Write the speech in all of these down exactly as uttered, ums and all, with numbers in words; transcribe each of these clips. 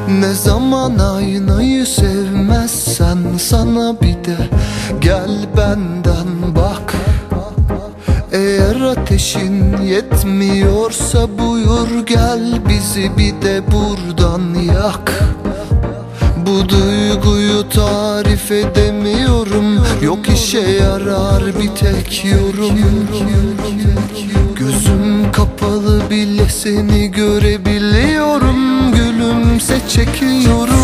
Ne zaman aynayı sevmezsen sana bir de gel benden bak. Eğer ateşin yetmiyorsa buyur gel bizi bir de buradan yak. Bu duyguyu tarif edemiyorum, yok işe yarar bir tek yorum. Gözüm kapalı bile seni görebiliyorum, gülümse çekiyorum.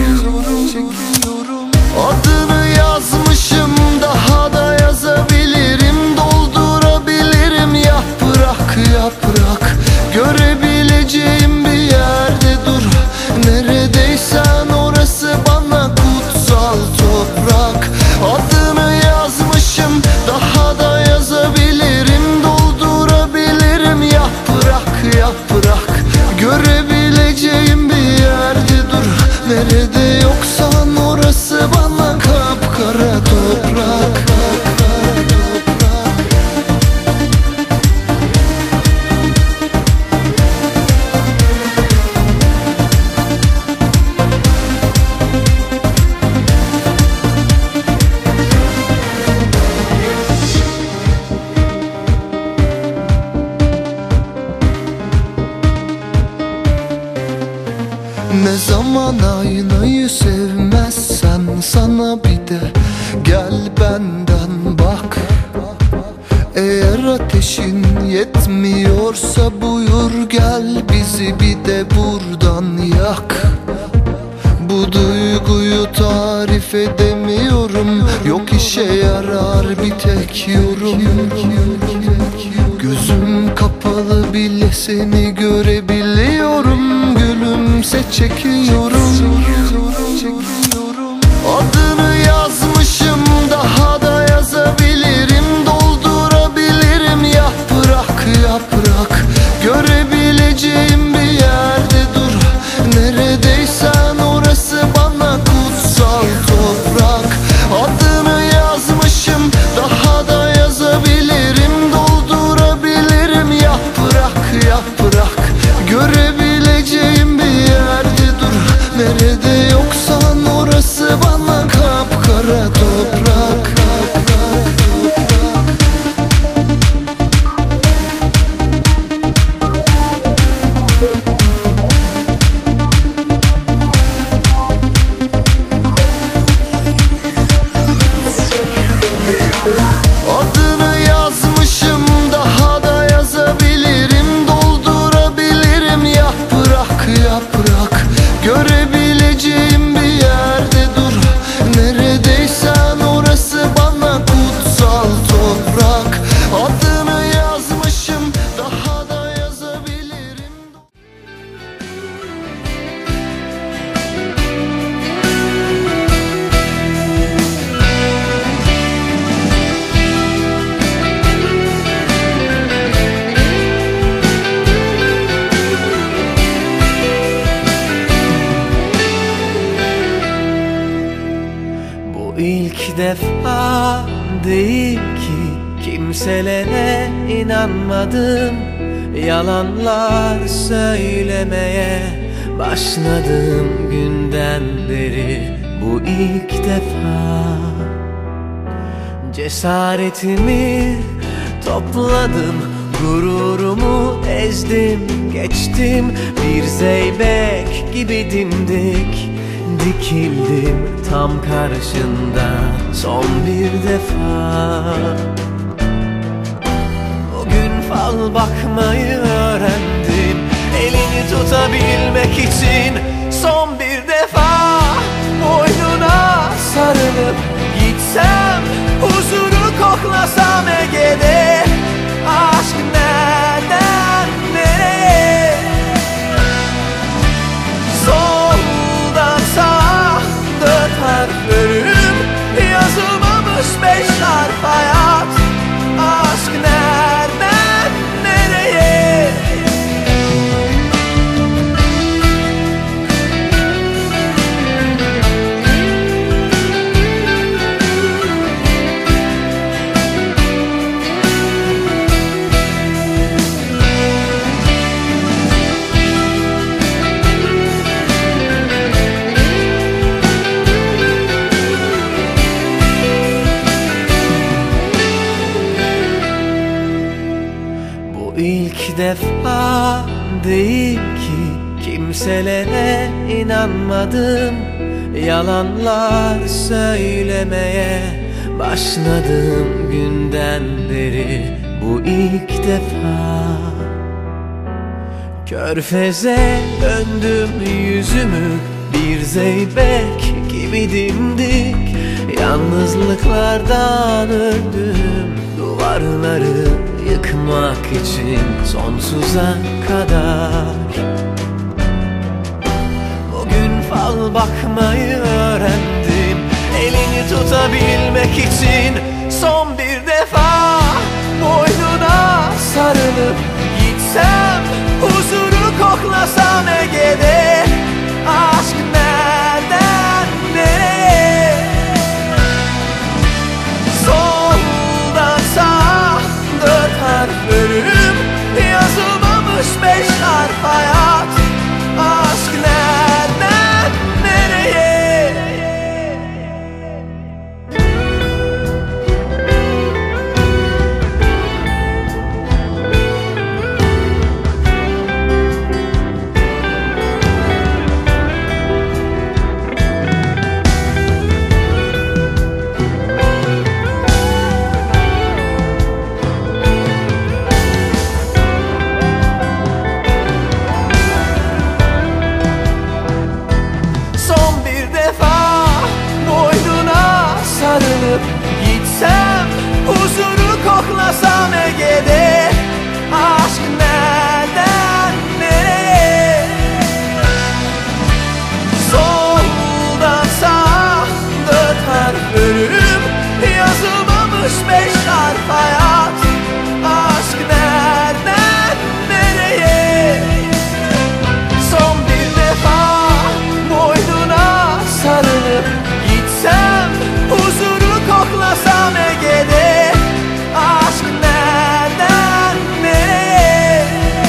Adını yazmışım, daha da yazabilirim, doldurabilirim. Yaprak yaprak görebileceğim bir yerde dur. Neredeysen orası bana kutsal toprak. Adını yazmışım, daha da yazabilirim, doldurabilirim. Yaprak yaprak görebileceğim bir yerde dur. Nerede yoksan orası bana kapkara toprak. Ne zaman aynayı sevmezsen sana bir de gel benden bak. Eğer ateşin yetmiyorsa buyur gel bizi bir de buradan yak. Bu duyguyu tarif edemiyorum, yok işe yarar bir tek yorum. Gözüm kapalı bile seni görebiliyorum, gülümse çekiyorum. Adını yazmışım, daha da yazabilirim, doldurabilirim. Yaprak yaprak görebileceğim bir yerde dur. Neredeysen orası bana kutsal toprak. Adını yazmışım, daha da yazabilirim, doldurabilirim. Yaprak yaprak görebileceğim bir yerde dur. Nerede yoksan orası bana kapkara toprak. Adını yazmışım, daha da yazabilirim, doldurabilirim. Yaprak yaprak görebileceğim bir yerde dur. Neredeysen orası bana kutsal toprak. Adını yazmışım, daha da yazabilirim. İlk defa değil ki kimselere inanmadım. Yalanlar söylemeye başladığım günden beri bu ilk defa. Cesaretimi topladım, gururumu ezdim, geçtim. Bir zeybek gibi dimdik dikildim tam karşında son bir defa. Bugün fal bakmayı öğrendim, elini tutabilmek için son bir defa. Boynuna sarılıp gitsem, huzuru koklasam Ege'de. Aşk nereden nereye? Soldan sağa dört harf ölüm, yazılmamış beş harf hayat. Aşk nereden nereye? Bu ilk defa değil ki kimselere inanmadım. Yalanlar söylemeye başladığım günden beri bu ilk defa. Körfeze döndüm yüzümü, bir zeybek gibi dimdik. Yalnızlıklardan öldüm, duvarları yıkmak için sonsuza kadar. Bugün fal bakmayı öğrendim, elini tutabilmek için. Son bir defa boynuna sarılıp gitsem, huzuru koklasam Ege'de. Aşk nereden nereye? Soldan sağa dört harf ölüm, yazılmamış beş harf hayat. Aşk nereden nereye? Gitsem, huzuru koklasam Ege'de. Aşk nereden nereye? Soldan sağa dört harf ölüm, yazılmamış beş harf hayat. Aşk nereden nereye? Son bir defa boynuna sarılıp gitsem, huzuru koklasam Ege'de. Aşk nereden nereye?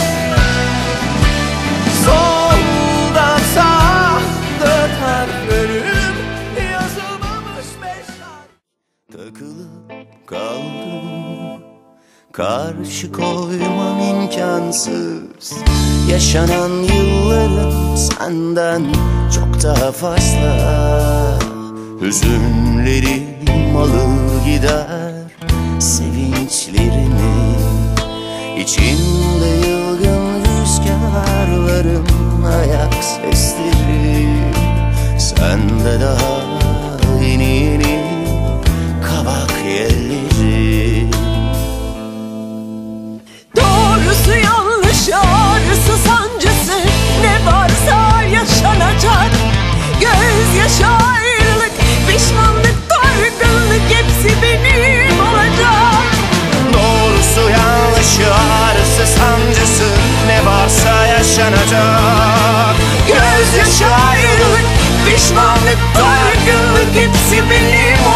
Soldan sağa dört harf ölüm, yazılmamış beş harf. Takılıp kaldım, karşı koymam imkansız. Yaşanan yıllarım senden çok daha fazla. Hüzünlerim alır gider sevinçlerimi. İçimde yılgın rüzgarlarım, ayak sesleri. Sende daha yeni yeni kabak yerleri. Doğrusu yanlışı, ağrısı sancısı, ne varsa yaşanacak. Gözyaşı, ayrılık, pişmanlık, dargınlık, hepsi benim olacak. Doğrusu yanlışı, ağrısı sancısı, ne varsa yaşanacak. Gözyaşı, ayrılık, pişmanlık, dargınlık, hepsi benim